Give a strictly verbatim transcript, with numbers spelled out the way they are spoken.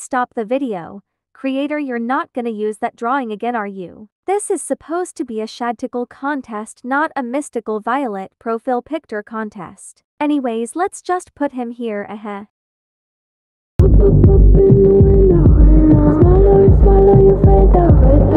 stop the video. Creator, you're not gonna use that drawing again, are you? This is supposed to be a Shadtickle contest, not a Mysticalviolet profile picture contest. Anyways, let's just put him here, eh? Swallow, swallow, you fade out.